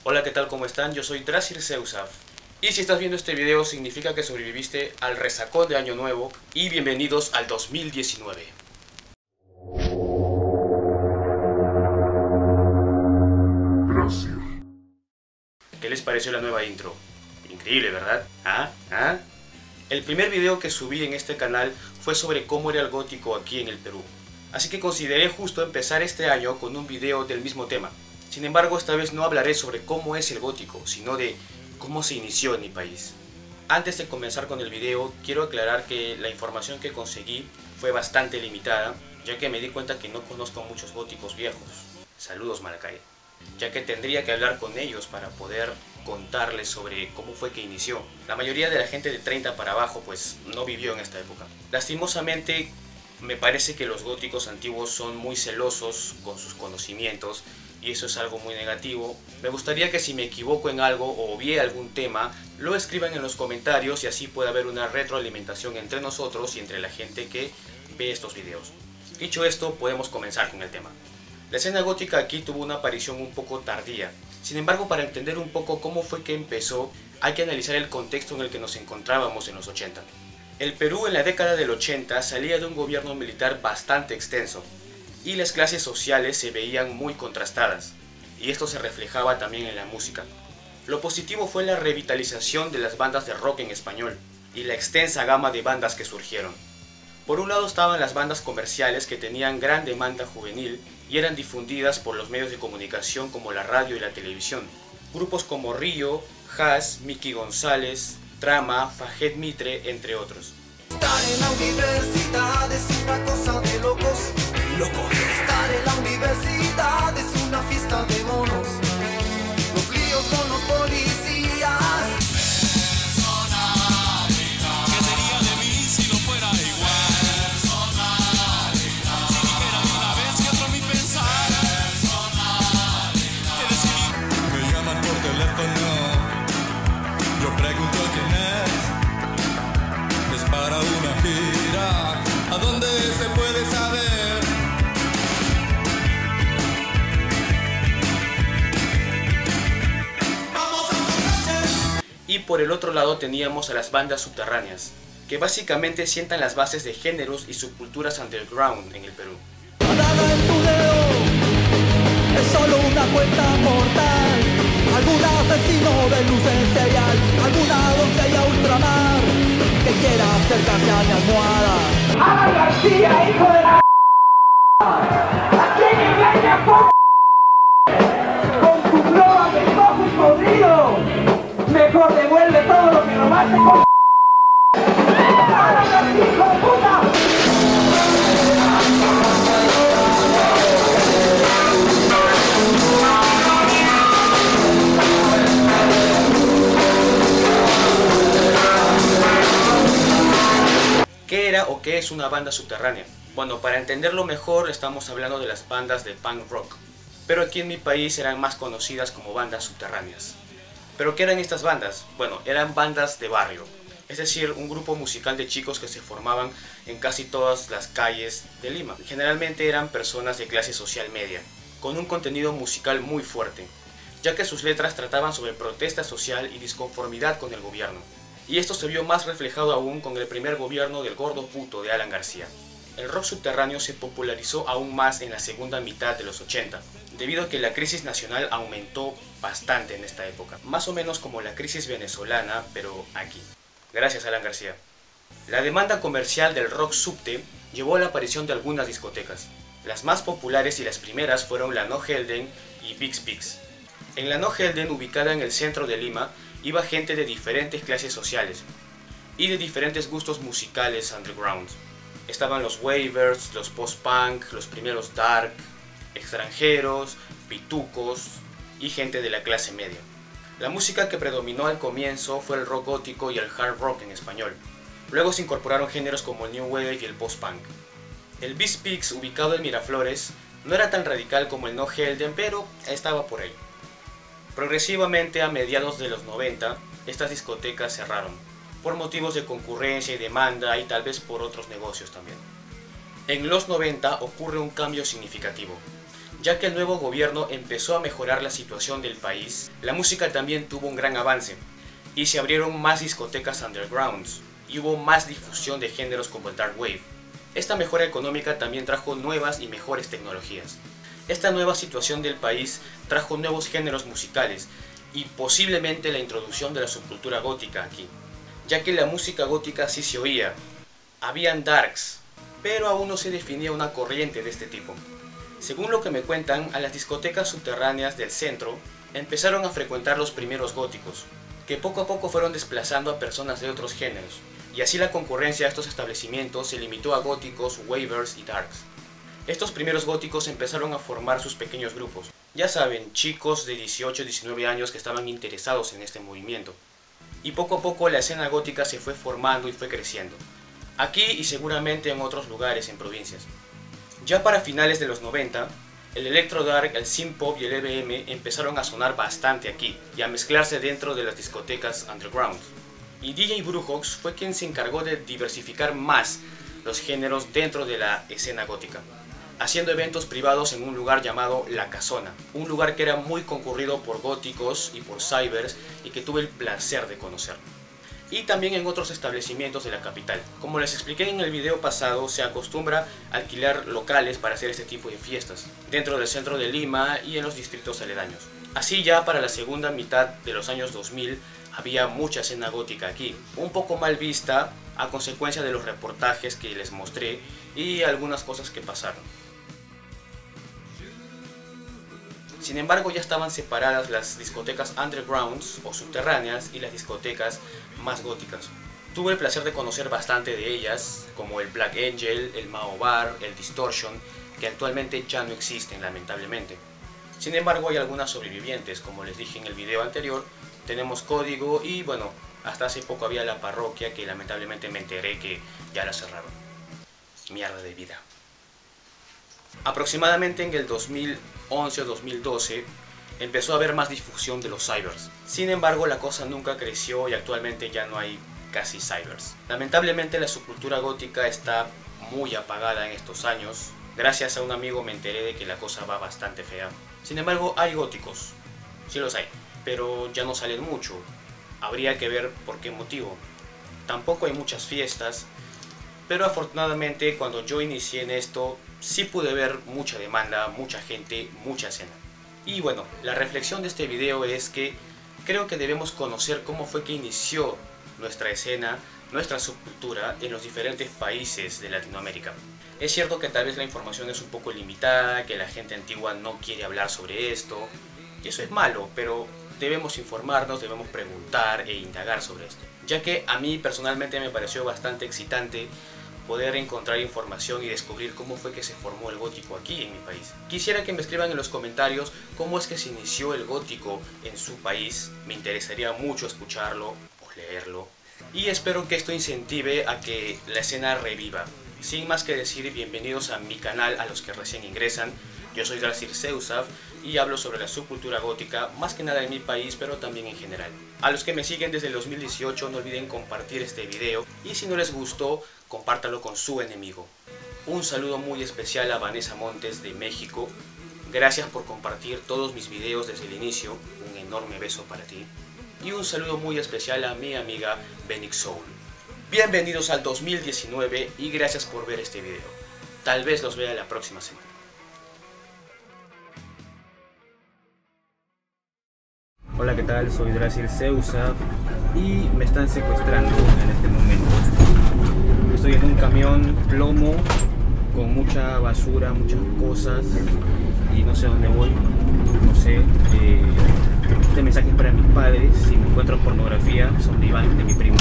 Hola, ¿qué tal? ¿Cómo están? Yo soy Drasir Seusaf. Y si estás viendo este video significa que sobreviviste al resacón de Año Nuevo y bienvenidos al 2019. Gracias. ¿Qué les pareció la nueva intro? Increíble, ¿verdad? ¿Ah? El primer video que subí en este canal fue sobre cómo era el gótico aquí en el Perú. Así que consideré justo empezar este año con un video del mismo tema. Sin embargo, esta vez no hablaré sobre cómo es el gótico, sino de cómo se inició en mi país. Antes de comenzar con el video, quiero aclarar que la información que conseguí fue bastante limitada, ya que me di cuenta que no conozco muchos góticos viejos. Saludos, Maracay. Ya que tendría que hablar con ellos para poder contarles sobre cómo fue que inició. La mayoría de la gente de 30 para abajo pues no vivió en esta época. Lastimosamente, me parece que los góticos antiguos son muy celosos con sus conocimientos y eso es algo muy negativo. Me gustaría que si me equivoco en algo o obvié algún tema, lo escriban en los comentarios y así pueda haber una retroalimentación entre nosotros y entre la gente que ve estos videos. Dicho esto, podemos comenzar con el tema. La escena gótica aquí tuvo una aparición un poco tardía. Sin embargo, para entender un poco cómo fue que empezó, hay que analizar el contexto en el que nos encontrábamos en los 80. El Perú en la década del 80 salía de un gobierno militar bastante extenso, y las clases sociales se veían muy contrastadas, y esto se reflejaba también en la música. Lo positivo fue la revitalización de las bandas de rock en español, y la extensa gama de bandas que surgieron. Por un lado estaban las bandas comerciales que tenían gran demanda juvenil y eran difundidas por los medios de comunicación como la radio y la televisión. Grupos como Río, Haas, Miki González, Trama, Fajet Mitre, entre otros. Estar en la universidad es una cosa de locos. Estar en la universidad es una fiesta de monos. Los líos con los policías. ¿Qué sería de mí si no fuera igual? Si dijera de una vez que otro mi pensar. ¿Qué decir? Me llaman por teléfono. Yo pregunto quién es. Es para una gira. ¿A dónde se puede saber? Y por el otro lado teníamos a las bandas subterráneas, que básicamente sientan las bases de géneros y subculturas underground en el Perú. Nada en tu dedo es solo una cuenta mortal. Algún asesino de luz en serial, alguna doncella ultramar que quiera acercarse a mi almohada. ¡Alan García, hijo de la... ¿A quién engaña, con tu globa de cojo y podrido? Mejor devuelve todo lo que robaste, ¡Alan García, hijo de puta! ¿Qué era o qué es una banda subterránea? Bueno, para entenderlo mejor estamos hablando de las bandas de punk rock, pero aquí en mi país eran más conocidas como bandas subterráneas. ¿Pero qué eran estas bandas? Bueno, eran bandas de barrio, es decir, un grupo musical de chicos que se formaban en casi todas las calles de Lima. Generalmente eran personas de clase social media, con un contenido musical muy fuerte, ya que sus letras trataban sobre protesta social y disconformidad con el gobierno. Y esto se vio más reflejado aún con el primer gobierno del gordo puto de Alan García. El rock subterráneo se popularizó aún más en la segunda mitad de los 80, debido a que la crisis nacional aumentó bastante en esta época, más o menos como la crisis venezolana, pero aquí. Gracias, Alan García. La demanda comercial del rock subte llevó a la aparición de algunas discotecas. Las más populares y las primeras fueron la No Helden y Bix Bix. En la No Helden, ubicada en el centro de Lima, iba gente de diferentes clases sociales y de diferentes gustos musicales underground. Estaban los waivers, los post-punk, los primeros dark, extranjeros, pitucos y gente de la clase media. La música que predominó al comienzo fue el rock gótico y el hard rock en español. Luego se incorporaron géneros como el new wave y el post-punk. El Bix Bix, ubicado en Miraflores, no era tan radical como el No Helden, pero estaba por ahí. Progresivamente, a mediados de los 90, estas discotecas cerraron, por motivos de concurrencia y demanda y tal vez por otros negocios también. En los 90 ocurre un cambio significativo, Ya que el nuevo gobierno empezó a mejorar la situación del país, la música también tuvo un gran avance y se abrieron más discotecas undergrounds y hubo más difusión de géneros como el dark wave. Esta mejora económica también trajo nuevas y mejores tecnologías. Esta nueva situación del país trajo nuevos géneros musicales y posiblemente la introducción de la subcultura gótica aquí, ya que la música gótica sí se oía. Habían darks, pero aún no se definía una corriente de este tipo. Según lo que me cuentan, a las discotecas subterráneas del centro empezaron a frecuentar los primeros góticos, que poco a poco fueron desplazando a personas de otros géneros, y así la concurrencia a estos establecimientos se limitó a góticos, wavers y darks. Estos primeros góticos empezaron a formar sus pequeños grupos. Ya saben, chicos de 18 y 19 años que estaban interesados en este movimiento. Y poco a poco la escena gótica se fue formando y fue creciendo. Aquí y seguramente en otros lugares en provincias. Ya para finales de los 90, el electro dark, el synth pop y el EBM empezaron a sonar bastante aquí y a mezclarse dentro de las discotecas underground. Y DJ Brujox fue quien se encargó de diversificar más los géneros dentro de la escena gótica, haciendo eventos privados en un lugar llamado La Casona, un lugar que era muy concurrido por góticos y por cybers y que tuve el placer de conocer. Y también en otros establecimientos de la capital. Como les expliqué en el video pasado, se acostumbra a alquilar locales para hacer este tipo de fiestas, dentro del centro de Lima y en los distritos aledaños. Así ya para la segunda mitad de los años 2000 había mucha escena gótica aquí, un poco mal vista a consecuencia de los reportajes que les mostré y algunas cosas que pasaron. Sin embargo, ya estaban separadas las discotecas undergrounds o subterráneas y las discotecas más góticas. Tuve el placer de conocer bastante de ellas, como el Black Angel, el Mao Bar, el Distortion, que actualmente ya no existen lamentablemente. Sin embargo, hay algunas sobrevivientes, como les dije en el video anterior, tenemos Código y bueno, hasta hace poco había la Parroquia que lamentablemente me enteré que ya la cerraron. Mierda de vida. Aproximadamente en el 2011 o 2012 empezó a haber más difusión de los cybers. Sin embargo, la cosa nunca creció y actualmente ya no hay casi cybers. Lamentablemente la subcultura gótica está muy apagada en estos años. Gracias a un amigo me enteré de que la cosa va bastante fea. Sin embargo, hay góticos, sí los hay, pero ya no salen mucho. Habría que ver por qué motivo. Tampoco hay muchas fiestas, pero afortunadamente cuando yo inicié en esto sí pude ver mucha demanda, mucha gente, mucha escena. Y bueno, la reflexión de este video es que creo que debemos conocer cómo fue que inició nuestra escena, nuestra subcultura en los diferentes países de Latinoamérica. Es cierto que tal vez la información es un poco limitada, que la gente antigua no quiere hablar sobre esto, y eso es malo, pero debemos informarnos, debemos preguntar e indagar sobre esto, ya que a mí personalmente me pareció bastante excitante poder encontrar información y descubrir cómo fue que se formó el gótico aquí en mi país. Quisiera que me escriban en los comentarios cómo es que se inició el gótico en su país, me interesaría mucho escucharlo o leerlo, y espero que esto incentive a que la escena reviva. Sin más que decir, bienvenidos a mi canal a los que recién ingresan. Yo soy Drasir Seusaf y hablo sobre la subcultura gótica, más que nada en mi país, pero también en general. A los que me siguen desde el 2018 no olviden compartir este video y si no les gustó, compártalo con su enemigo. Un saludo muy especial a Vanessa Montes de México. Gracias por compartir todos mis videos desde el inicio. Un enorme beso para ti. Y un saludo muy especial a mi amiga Benix Soul. Bienvenidos al 2019 y gracias por ver este video. Tal vez los vea la próxima semana. Hola, ¿qué tal? Soy Drasir Seusaf y me están secuestrando en este momento. Estoy en un camión plomo con mucha basura, muchas cosas y no sé dónde voy, no sé. Este mensaje es para mis padres. Si me encuentro pornografía son de Iván, de mi primo.